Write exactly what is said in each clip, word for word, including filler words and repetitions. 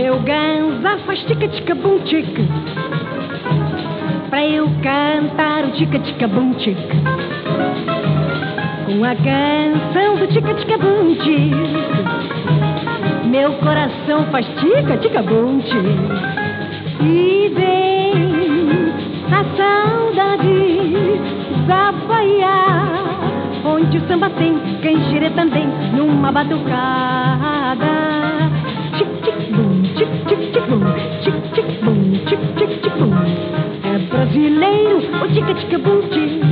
meu ganza faz tica-tica-bum-tica pra eu cantar o tica-tica-bum-tica. Com a canção do tica-tica-bum-tica, meu coração faz tica-tica-bum-tica. E vem a saudade da Bahia, onde o samba tem canjere também numa batucada. Tic-tic-bum, tic-tic-tic-bum, tic-tic-bum, tic-tic-tic-bum. É brasileiro o tica-tica-bum-tica,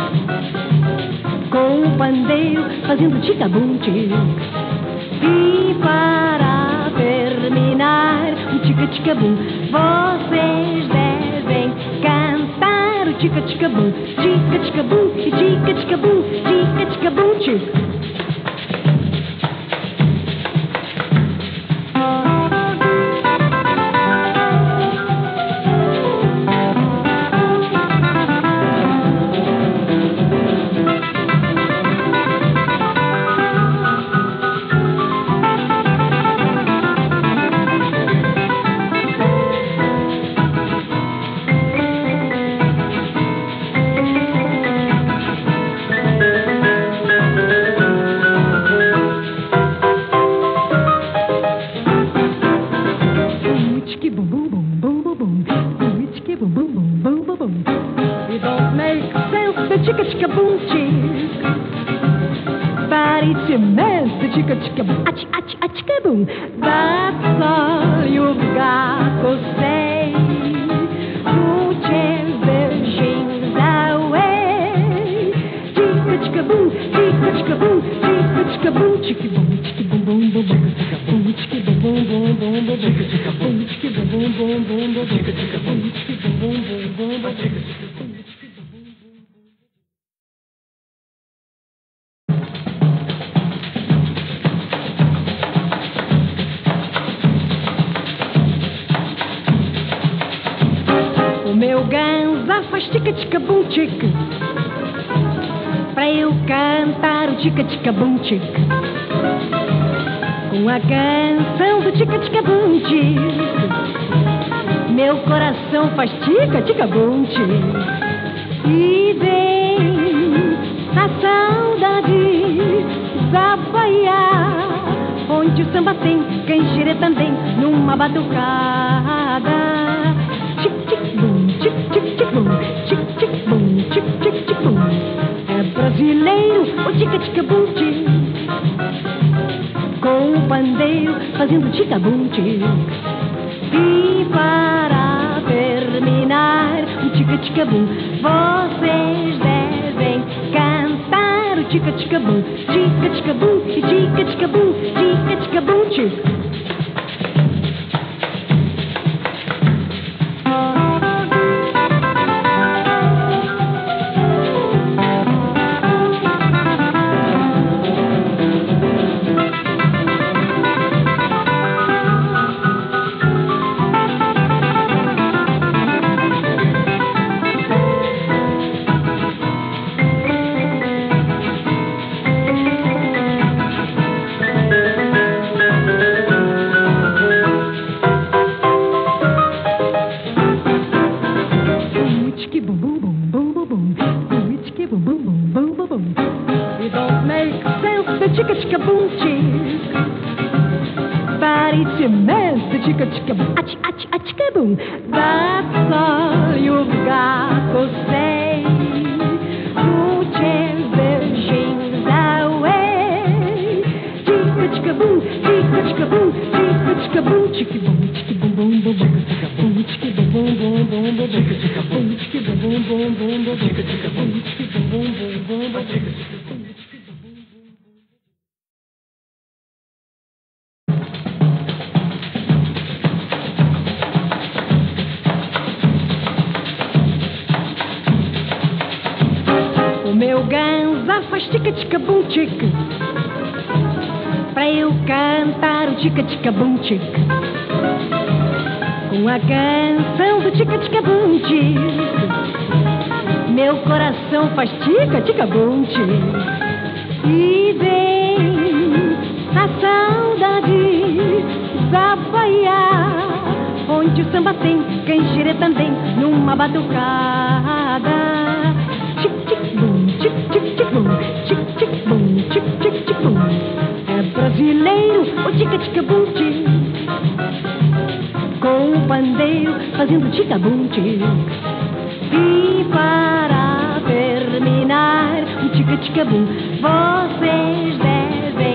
com o pandeiro fazendo tica-bum-tica. E para terminar o tica-tica-bum, vocês devem cantar o tica-tica-bum, tica-tica-bum, tica-tica-bum, tica-tica-bum-tica. It don't make sense, the tica-tica-boom-tica, but it's immense, the tica-tica-boom, ach-ach-ach-ka-boom. That's all you've got to say. Put your beijinhos away. Tica-tica-boom, tica-tica-boom, tica-tica-boom, tica-boom, tica-boom, boom, boom, tica-boom, boom, boom, boom, tica-boom, tica-boom, boom, boom, boom, tica-boom, tica-boom, boom, boom, boom. O meu ganza faz tica-tica-bum-tica pra eu cantar o tica-tica-bum-tica. Com a canção do tica-tica-bum-tica, meu coração faz tica-tica-bum-tica. E vem a saudade da Bahia, onde o samba tem canjere também numa batucada. Tic-tic-bum, tic-tic-tic-bum, tic-tic-bum, tic-tic-tic-bum. É brasileiro o tica-tica-bum-tica, com o pandeiro fazendo tica-bum-tica. E para terminar o tica-tica-bum, vocês devem cantar o tica-tica-bum, tica-tica-bum, tica-tica-bum, tica-tica-bum-tica. It don't make sense, the tica-tica-boom-tica, but it's immense, the tica-tica-boom, ach-ach-ach-ka-boom. That's all you've got to say. Put your beijinhos away. Tica-tica-boom, tica-tica-boom, tica-tica-boom, tica-boom, tica-boom, boom, boom, tica-boom, tica-boom, boom, boom, boom, tica-boom, tica-boom, boom, boom, boom, tica-boom, tica-boom, boom, boom, boom. O meu ganza faz tica-tica-bum-tica pra eu cantar o tica-tica-bum-tica. Com a canção do tica-tica-bum-tica, meu coração faz tica-tica-bum-tica. E vem a saudade da Bahia, norte o samba tem, canjere também, numa batucada. Tic, tic, bum, tic, tic, tic, bum, tic, tic, bum, tic, tic, tic, bum. É brasileiro o tica, tica, bum, tic, com o pandeiro fazendo tica, bum, tic. E para terminar o tica, tica, bum, vocês devem